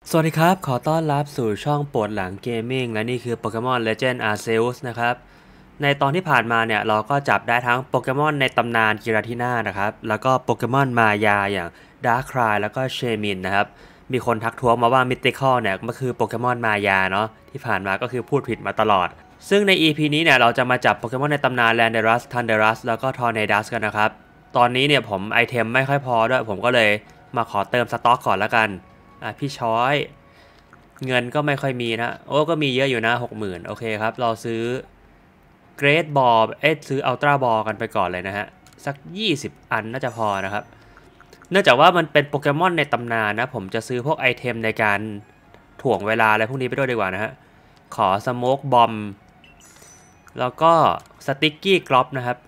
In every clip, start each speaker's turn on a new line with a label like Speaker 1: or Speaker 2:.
Speaker 1: สวัสดีครับขอต้อนรับสู่ช่องปวดหลังเกมมิ่งและนี่คือ Pokemon Legend Arceus นะครับในตอนที่ผ่านมาเนี่ยเราก็จับได้ทั้งโปเกมอนในตำนานกิราทิน่านะครับแล้วก็โปเกมอนมายาอย่าง Darkrai แล้วก็เชมินนะครับมีคนทักท้วงมาว่า Mythical เนี่ยก็คือโปเกมอนมายาเนาะที่ผ่านมาก็คือพูดผิดมาตลอดซึ่งใน EP นี้เนี่ยเราจะมาจับโปเกมอนในตำนาน Landorus Thundurus แล้วก็ Tornadus กันนะครับตอนนี้เนี่ยผมไอเทมไม่ค่อยพอด้วยผมก็เลยมาขอเติมสต็อกก่อนแล้วกันพี่ช้อย เงินก็ไม่ค่อยมีนะโอ้ก็มีเยอะอยู่นะ60,000โอเคครับเราซื้อเกรดบอลซื้ออัลตร้าบอลกันไปก่อนเลยนะฮะสัก20อันน่าจะพอนะครับเนื่องจากว่ามันเป็นโปเกมอนในตำนานนะผมจะซื้อพวกไอเทมในการถ่วงเวลาอะไรพวกนี้ไปด้วยดีกว่านะฮะขอสโมกบอมแล้วก็สติ๊กกี้กรอปนะครับ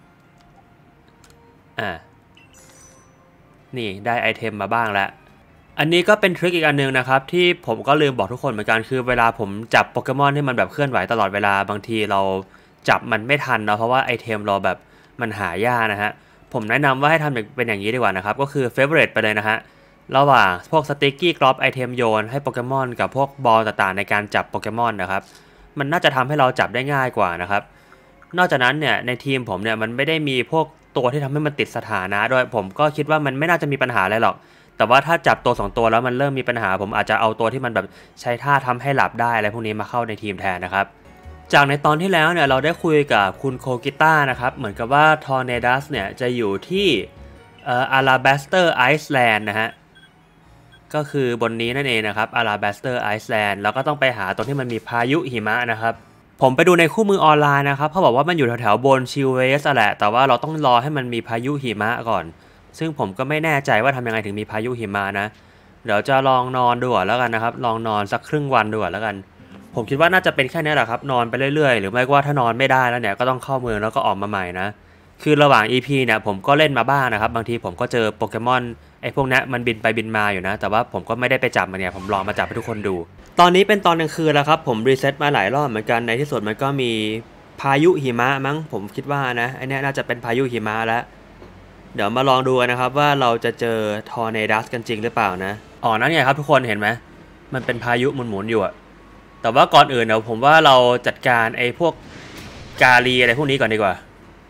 Speaker 1: อ่านี่ได้ไอเทมมาบ้างแล้ว อันนี้ก็เป็นทริคอีกอันนึงนะครับที่ผมก็ลืมบอกทุกคนเหมือนกันคือเวลาผมจับโปเกมอนที่มันแบบเคลื่อนไหวตลอดเวลาบางทีเราจับมันไม่ทันเนาะเพราะว่าไอเทมเราแบบมันหายากนะฮะผมแนะนำว่าให้ทำเป็นอย่างนี้ดีกว่านะครับก็คือเฟเวอร์เรตไปเลยนะฮะระหว่างพวกสติ๊กกี้กรอปไอเทมโยนให้โปเกมอนกับพวกบอลต่างๆในการจับโปเกมอนนะครับมันน่าจะทำให้เราจับได้ง่ายกว่านะครับนอกจากนั้นเนี่ยในทีมผมเนี่ยมันไม่ได้มีพวกตัวที่ทำให้มันติดสถานะด้วยผมก็คิดว่ามันไม่น่าจะมีปัญหาอะไรหรอก แต่ว่าถ้าจับตัว2ตัวแล้วมันเริ่มมีปัญหาผมอาจจะเอาตัวที่มันแบบใช้ท่าทำให้หลับได้อะไรพวกนี้มาเข้าในทีมแทนนะครับจากในตอนที่แล้วเนี่ยเราได้คุยกับคุณโคกิต้านะครับเหมือนกับว่าทอร์เนดัสเนี่ยจะอยู่ที่อาราบัสเตอร์ไอซ์แลนด์นะฮะก็คือบนนี้นั่นเองนะครับอาราบัสเตอร์ไอซ์แลนด์แล้วก็ต้องไปหาตรงที่มันมีพายุหิมะนะครับผมไปดูในคู่มือออนไลน์นะครับเขาบอกว่ามันอยู่แถวๆบนชิลเวสแหละแต่ว่าเราต้องรอให้มันมีพายุหิมะก่อน ซึ่งผมก็ไม่แน่ใจว่าทำยังไงถึงมีพายุหิมะนะเดี๋ยวจะลองนอนดูก่อนแล้วกันนะครับลองนอนสักครึ่งวันดูก่อนแล้วกันผมคิดว่าน่าจะเป็นแค่นี้แหละครับนอนไปเรื่อยๆหรือไม่ก็ว่าถ้านอนไม่ได้แล้วเนี่ยก็ต้องเข้าเมืองแล้วก็ออกมาใหม่นะคือระหว่าง EP เนี่ยผมก็เล่นมาบ้างนะครับบางทีผมก็เจอโปเกมอนไอ้พวกนี้มันบินไปบินมาอยู่นะแต่ว่าผมก็ไม่ได้ไปจับมันเนี่ยผมลองมาจับให้ทุกคนดูตอนนี้เป็นตอนกลางคืนแล้วครับผมรีเซ็ตมาหลายรอบเหมือนกันในที่สุดมันก็มีพายุหิมะมั้งผมคิดว่านะไอ้นี่น่าจะเป็นพายุหิมะแล้ว เดี๋ยวมาลองดูนะครับว่าเราจะเจอทอร์เนดัสกันจริงหรือเปล่านะอ๋อนั่นไงครับทุกคนเห็นไหมมันเป็นพายุหมุนๆอยู่อะแต่ว่าก่อนอื่นเดี๋ยวผมว่าเราจัดการไอ้พวกกาลีอะไรพวกนี้ก่อนดีกว่า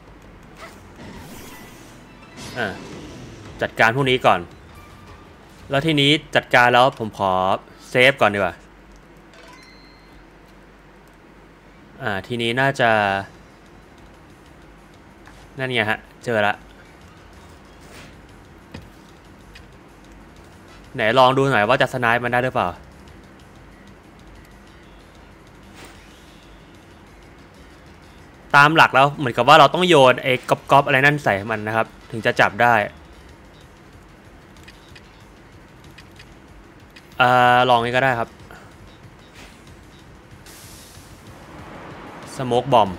Speaker 1: อ่าจัดการพวกนี้ก่อนแล้วทีนี้จัดการแล้วผมขอเซฟก่อนดีกว่าทีนี้น่าจะนั่นไงฮะเจอละไหนลองดูหน่อยว่าจะสไนป์มันได้หรือเปล่า ตามหลักแล้วเหมือนกับว่าเราต้องโยนไอ้ก๊อบอะไรนั่นใส่มันนะครับถึงจะจับได้ลองนี้ก็ได้ครับสโมกบอม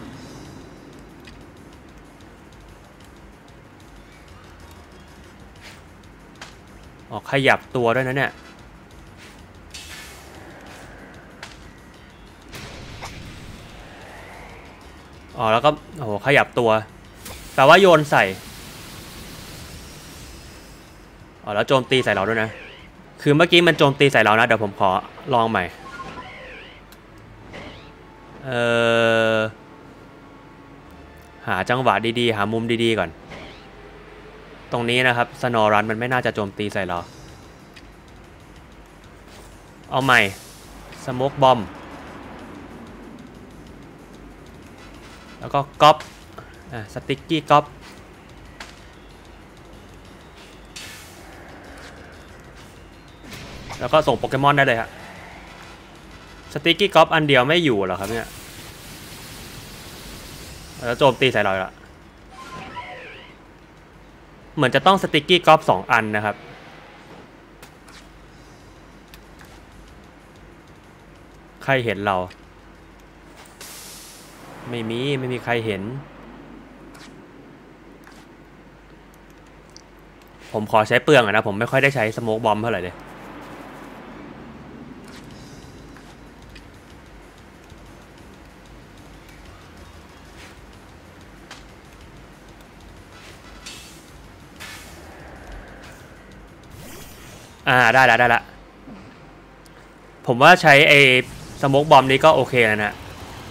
Speaker 1: อ๋อขยับตัวด้วยนะเนี่ยอ๋อแล้วก็โอ้โหขยับตัวแปลว่าโยนใส่อ๋อแล้วโจมตีใส่เราด้วยนะคือเมื่อกี้มันโจมตีใส่เรานะเดี๋ยวผมขอลองใหม่เอ่อหาจังหวะดีๆหามุมดีๆก่อนตรงนี้นะครับสโนรันมันไม่น่าจะโจมตีใส่เราเอาใหม่สโมกบอมแล้วก็ก๊อปสติ๊กกี้ก๊อปแล้วก็ส่งโปเกมอนได้เลยครับสติ๊กกี้ก๊อปอันเดียวไม่อยู่หรอครับเนี่ยแล้วโจมตีใส่เราละเหมือนจะต้องสติ๊กกี้ก๊อป2 อันนะครับใครเห็นเราไม่มีใครเห็นผมขอใช้เปลืองนะผมไม่ค่อยได้ใช้สโมกบอมเท่าไหร่เลยได้ละผมว่าใช้ไอ้สโมกบอมนี้ก็โอเคแล้วนะ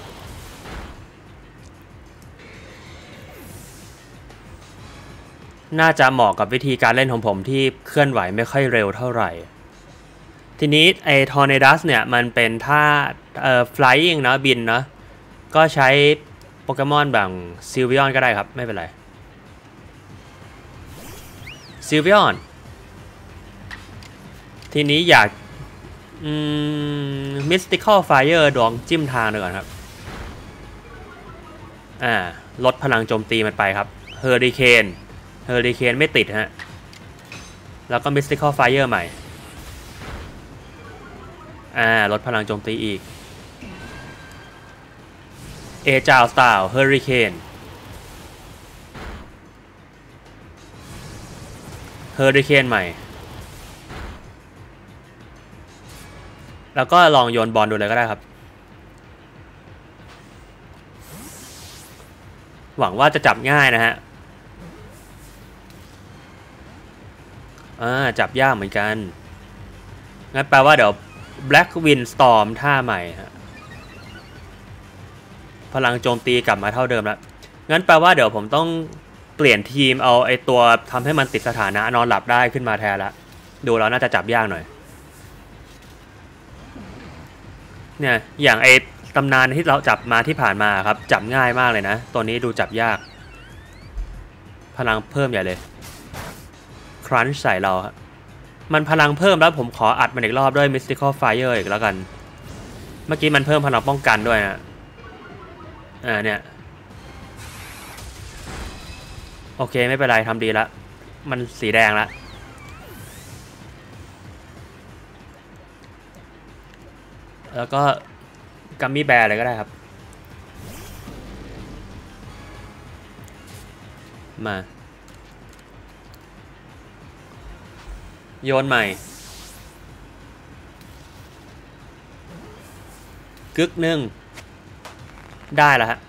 Speaker 1: น่าจะเหมาะกับวิธีการเล่นของผมที่เคลื่อนไหวไม่ค่อยเร็วเท่าไหร่ทีนี้ไอ้ทอร์เนดัสเนี่ยมันเป็นท่าflying นะบินนะก็ใช้โปเกมอนแบบซิลวิออนก็ได้ครับไม่เป็นไรซิลวิออนทีนี้อยากMystical Fire ดวงจิ้มทางหน่อยก่อนครับลดพลังโจมตีมันไปครับเฮอริเคนไม่ติดฮะแล้วก็ Mystical Fire ใหม่ลดพลังโจมตีอีกAgile Style เฮอริเคนใหม่แล้วก็ลองโยนบอลดูเลยก็ได้ครับหวังว่าจะจับง่ายนะฮะจับยากเหมือนกันงั้นแปลว่าเดี๋ยว Black Wind Storm ท่าใหม่ฮะพลังโจมตีกลับมาเท่าเดิมแล้วงั้นแปลว่าเดี๋ยวผมต้องเปลี่ยนทีมเอาไอตัวทำให้มันติดสถานะนอนหลับได้ขึ้นมาแทนละดูแล้วน่าจะจับยากหน่อยเนี่ยอย่างไอตำนานที่เราจับมาที่ผ่านมาครับจับง่ายมากเลยนะตัวนี้ดูจับยากพลังเพิ่มใหญ่เลยครันช์ใส่เราครับมันพลังเพิ่มแล้วผมขออัดมันอีกรอบด้วย Mystical Fire อีกแล้วกันเมื่อกี้มันเพิ่มพลังป้องกันด้วยนะเนี่ยโอเคไม่เป็นไรทำดีแล้วมันสีแดงแล้วแล้วก็กัมมี่แบร์อะไรก็ได้ครับมาโยนใหม่กึกหนึ่งได้แล้วฮะ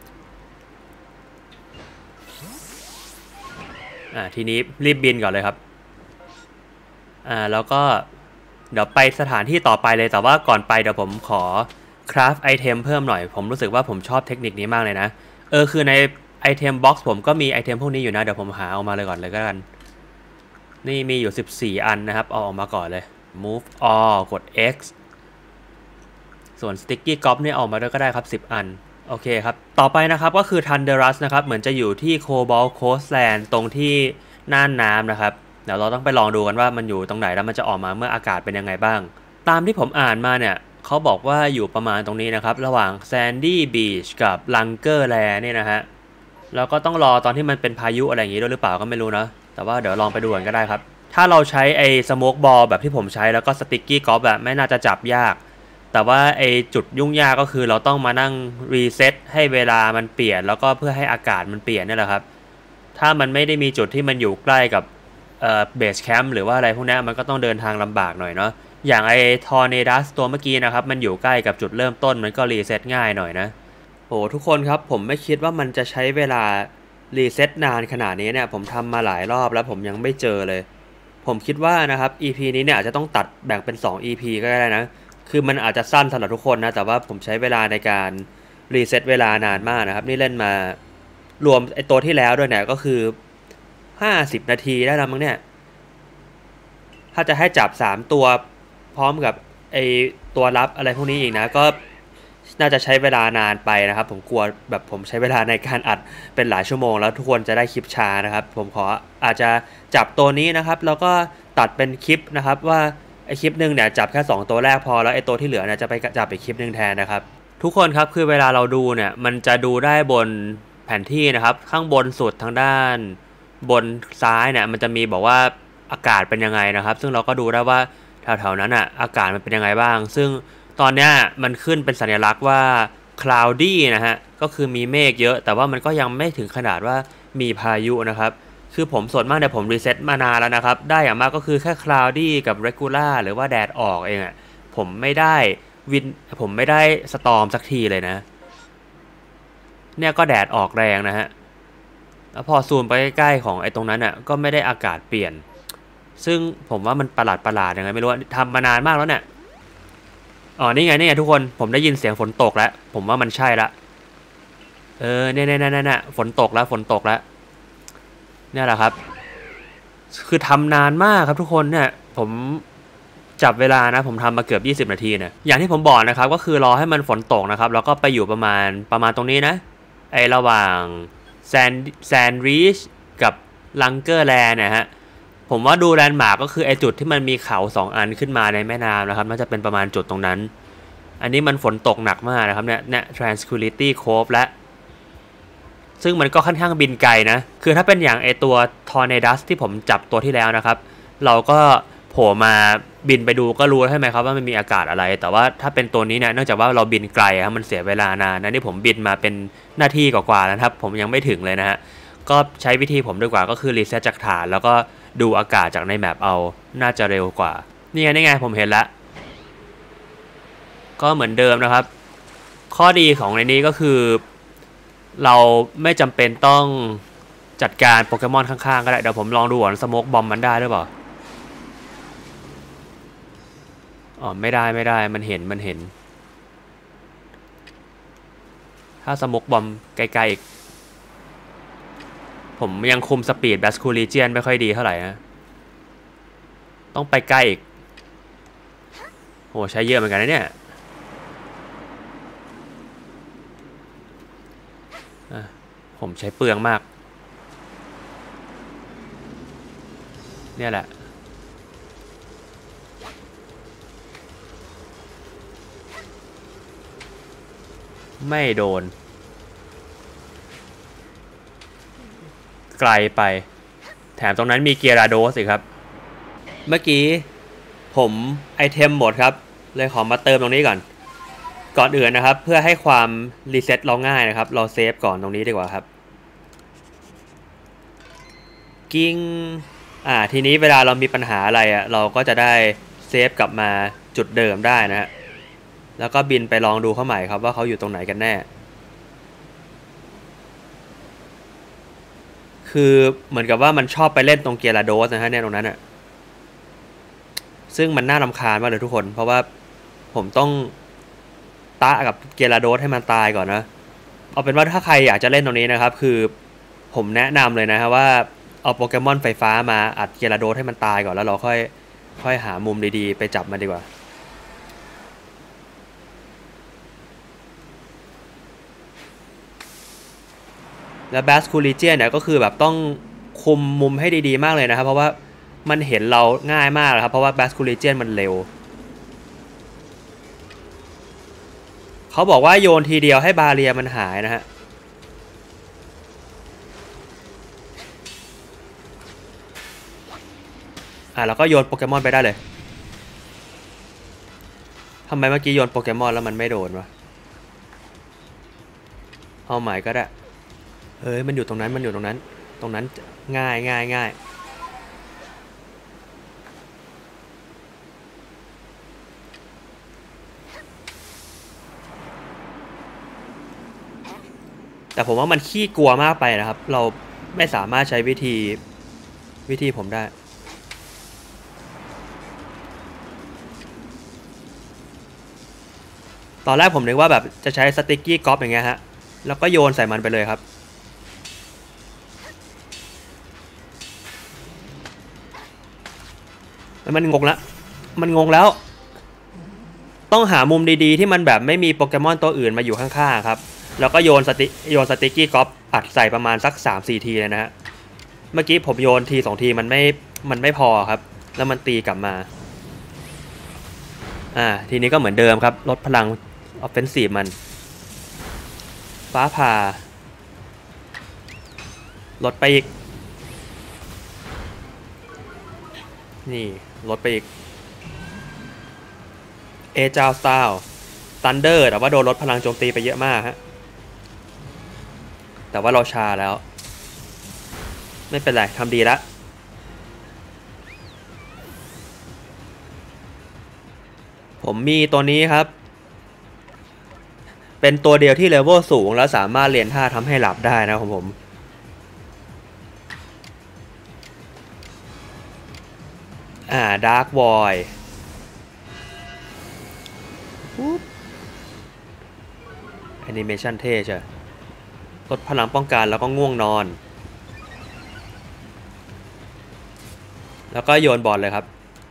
Speaker 1: ทีนี้รีบบินก่อนเลยครับแล้วก็เดี๋ยวไปสถานที่ต่อไปเลยแต่ว่าก่อนไปเดี๋ยวผมขอคราฟไอเทมเพิ่มหน่อยผมรู้สึกว่าผมชอบเทคนิคนี้มากเลยนะคือในไอเทมบ็อกซ์ผมก็มีไอเทมพวกนี้อยู่นะเดี๋ยวผมหาออกมาเลยก่อนเลยก็กันนี่มีอยู่14อันนะครับเอาออกมาก่อนเลย move all กด X ส่วน sticky gob นี่ออกมาด้วยก็ได้ครับ10อันโอเคครับต่อไปนะครับก็คือ Thunderous นะครับเหมือนจะอยู่ที่ Cobalt Coastland ตรงที่น่านน้ำนะครับเดี๋ยวเราต้องไปลองดูกันว่ามันอยู่ตรงไหนแล้วมันจะออกมาเมื่ออากาศเป็นยังไงบ้างตามที่ผมอ่านมาเนี่ยเขาบอกว่าอยู่ประมาณตรงนี้นะครับระหว่าง Sandy Beach กับ Langer Land เนี่ยนะฮะแล้วก็ต้องรอตอนที่มันเป็นพายุอะไรอย่างงี้ด้วยหรือเปล่าก็ไม่รู้นะแต่ว่าเดี๋ยวลองไปดูกันก็ได้ครับถ้าเราใช้ไอ้สโมกบอลแบบที่ผมใช้แล้วก็สติ๊กกี้กอล์ฟแบบไม่น่าจะจับยากแต่ว่าไอ้จุดยุ่งยากก็คือเราต้องมานั่งรีเซ็ตให้เวลามันเปลี่ยนแล้วก็เพื่อให้อากาศมันเปลี่ยนนี่แหละครับถ้ามันไม่ได้มีจุดที่มันอยู่ใกล้กับเบสแคมป์หรือว่าอะไรพวกนี้มันก็ต้องเดินทางลำบากหน่อยเนาะอย่างไอ้ทอร์เนดัสตัวเมื่อกี้นะครับมันอยู่ใกล้กับจุดเริ่มต้นมันก็รีเซ็ตง่ายหน่อยนะโอ้ทุกคนครับผมไม่คิดว่ามันจะใช้เวลารีเซ็ตนานขนาดนี้เนี่ยผมทำมาหลายรอบแล้วผมยังไม่เจอเลยผมคิดว่านะครับ EP นี้เนี่ยอาจจะต้องตัดแบ่งเป็น2 EP ก็ได้นะคือมันอาจจะสั้นสำหรับทุกคนนะแต่ว่าผมใช้เวลาในการรีเซ็ตเวลานานมากนะครับนี่เล่นมารวมไอตัวที่แล้วด้วยเนี่ยก็คือ50นาทีได้แล้วมั้งเนี่ยถ้าจะให้จับ3ตัวพร้อมกับไอตัวรับอะไรพวกนี้อีกนะก็น่าจะใช้เวลานานไปนะครับผมกลัวแบบผมใช้เวลาในการอัดเป็นหลายชั่วโมงแล้วทุกคนจะได้คลิปช้านะครับผมขออาจจะจับตัวนี้นะครับแล้วก็ตัดเป็นคลิปนะครับว่าไอคลิปหนึ่งเนี่ยจับแค่2ตัวแรกพอแล้วไอตัวที่เหลือเนี่ยจะไปจับอีกคลิปหนึ่งแทนนะครับทุกคนครับคือเวลาเราดูเนี่ยมันจะดูได้บนแผนที่นะครับข้างบนสุดทางด้านบนซ้ายเนี่ยมันจะมีบอกว่าอากาศเป็นยังไงนะครับซึ่งเราก็ดูได้ว่าแถวๆนั้นอ่ะอากาศมันเป็นยังไงบ้างซึ่งตอนนี้มันขึ้นเป็นสัญลักษณ์ว่า cloudy นะฮะก็คือมีเมฆเยอะแต่ว่ามันก็ยังไม่ถึงขนาดว่ามีพายุนะครับคือผมส่วนมากเนี่ยผมรีเซ็ตมานานแล้วนะครับได้อย่างมากก็คือแค่ cloudy กับ regular หรือว่าแดดออกเองอ่ะผมไม่ได้สตอร์มสักทีเลยนะเนี่ยก็แดดออกแรงนะฮะแล้วพอซูมไปใกล้ๆของไอ้ตรงนั้นอ่ะก็ไม่ได้อากาศเปลี่ยนซึ่งผมว่ามันประหลาดยังไงไม่รู้ทำมานานมากแล้วเนี่ยอ๋อนี่ไงนี่ไงทุกคนผมได้ยินเสียงฝนตกแล้วผมว่ามันใช่ละเนี่ยฝนตกแล้วฝนตกแล้วเนี่ยแหละครับคือทำนานมากครับทุกคนเนี่ยผมจับเวลานะผมทำมาเกือบ20นาทีเนี่ยอย่างที่ผมบอกนะครับก็คือรอให้มันฝนตกนะครับแล้วก็ไปอยู่ประมาณตรงนี้นะไอระหว่างแซนรีชกับลังเกอร์แลนด์เนี่ยฮะผมว่าดูแลนด์มาร์กก็คือไอจุดที่มันมีเขา2 อันขึ้นมาในแม่น้ำนะครับน่าจะเป็นประมาณจุดตรงนั้นอันนี้มันฝนตกหนักมากนะครับเนี่ย Tranquility Cove และซึ่งมันก็ค่อนข้างบินไกลนะคือถ้าเป็นอย่างไอตัว Tornadoes ที่ผมจับตัวที่แล้วนะครับเราก็โผล่มาบินไปดูก็รู้ใช่ไหมครับว่ามันมีอากาศอะไรแต่ว่าถ้าเป็นตัวนี้เนี่ยเนื่องจากว่าเราบินไกลครับมันเสียเวลานานนะนี่ผมบินมาเป็นหน้าที่กว่าๆนะครับผมยังไม่ถึงเลยนะฮะก็ใช้วิธีผมดีกว่าก็คือรีเซ็ตจากฐานแล้วก็ดูอากาศจากในแมปเอาน่าจะเร็วกว่านี่ไงผมเห็นแล้วก็เหมือนเดิมนะครับข้อดีของในนี้ก็คือเราไม่จำเป็นต้องจัดการโปเกมอนข้างๆก็ได้เดี๋ยวผมลองดูก่อนสโมกบอมมันได้หรือเปล่าอ๋อไม่ได้มันเห็นถ้าสโมกบอมไกลๆอีกผมยังคุมสปีดแบสคูลิเจียนไม่ค่อยดีเท่าไหร่นะต้องไปใกล้อีกโหใช้เยอะเหมือนกันนะเนี่ยผมใช้เปลืองมากเนี่ยแหละไม่โดนไกลไปแถมตรงนั้นมีเกียราโดสอีกครับเมื่อกี้ผมไอเทมหมดครับเลยขอมาเติมตรงนี้ก่อนอื่นนะครับเพื่อให้ความรีเซ็ตเราง่ายนะครับเราเซฟก่อนตรงนี้ดีกว่าครับกิ้งทีนี้เวลาเรามีปัญหาอะไรเราก็จะได้เซฟกลับมาจุดเดิมได้นะฮะแล้วก็บินไปลองดูเขาใหม่ครับว่าเขาอยู่ตรงไหนกันแน่คือเหมือนกับว่ามันชอบไปเล่นตรงเกียร์โดสนะฮะเนี่ยตรงนั้นซึ่งมันน่ารำคาญมากเลยทุกคนเพราะว่าผมต้องตะกับเกียร์โดสให้มันตายก่อนนะเอาเป็นว่าถ้าใครอยากจะเล่นตรงนี้นะครับคือผมแนะนำเลยนะฮะว่าเอาโปเกมอนไฟฟ้ามาอัดเกียร์โดสให้มันตายก่อนแล้วเราค่อยหามุมดีๆไปจับมันดีกว่าแล้วแบสคูลิเจียนเนี่ยก็คือแบบต้องคุมมุมให้ดีๆมากเลยนะครับเพราะว่ามันเห็นเราง่ายมากครับเพราะว่าแบสคูลิเจียนมันเร็วเขาบอกว่าโยนทีเดียวให้บาเรียมันหายนะฮะแล้วก็โยนโปเกมอนไปได้เลยทำไมเมื่อกี้โยนโปเกมอนแล้วมันไม่โดนวะเอาใหม่ก็ได้มันอยู่ตรงนั้นตรงนั้นง่ายแต่ผมว่ามันขี้กลัวมากไปนะครับเราไม่สามารถใช้วิธีผมได้ตอนแรกผมนึกว่าแบบจะใช้สติ๊กกี้ก๊อปอย่างเงี้ยฮะแล้วก็โยนใส่มันไปเลยครับแล้วมันงงแล้วต้องหามุมดีๆที่มันแบบไม่มีโปเกมอนตัวอื่นมาอยู่ข้างๆครับแล้วก็โยนสติ๊กกี้ก๊อปอัดใส่ประมาณสัก 3-4 ทีเลยนะฮะเมื่อกี้ผมโยนที2ทีมันไม่พอครับแล้วมันตีกลับมาทีนี้ก็เหมือนเดิมครับลดพลังออฟเฟนซีฟมันฟ้าผ่าลดไปอีกนี่ลดไปอีกเจ้าสตาร์ทันเดอร์แต่ว่าโดนลดพลังโจมตีไปเยอะมากฮะแต่ว่าเราชาแล้วไม่เป็นไรทำดีแล้วผมมีตัวนี้ครับเป็นตัวเดียวที่เลเวลสูงแล้วสามารถเรียนท่าทำให้หลับได้นะของผมดาร์กวอยแอนิเมชันเท่ใช่ลดพลังป้องกันแล้วก็ง่วงนอนแล้วก็โยนบอลเลยครับ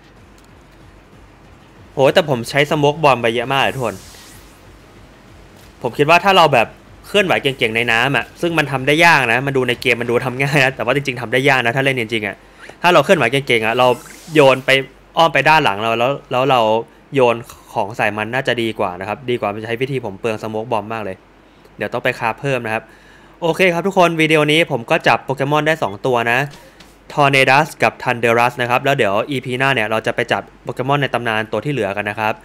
Speaker 1: โหแต่ผมใช้สโมกบอลไปเยอะมากเลยทุกคนผมคิดว่าถ้าเราแบบเคลื่อนไหวเก่งๆในน้ำอ่ะซึ่งมันทำได้ยากนะมันดูในเกมมันดูทำง่ายนะแต่ว่าจริงๆทำได้ยากนะถ้าเล่นจริงๆอ่ะถ้าเราเคลื่อนไหวเก่งๆอ่ะเราโยนไปอ้อมไปด้านหลังเราแล้วเราโยนของใส่มันน่าจะดีกว่านะครับดีกว่าใช้วิธีผมเปลืองสโมกบอมมากเลยเดี๋ยวต้องไปคราฟเพิ่มนะครับโอเคครับทุกคนวิดีโอนี้ผมก็จับโปเกมอนได้2ตัวนะTornadus กับ Thundurus นะครับแล้วเดี๋ยว EP หน้าเนี่ยเราจะไปจับโปเกมอนในตำนานตัวที่เหลือกันนะครับ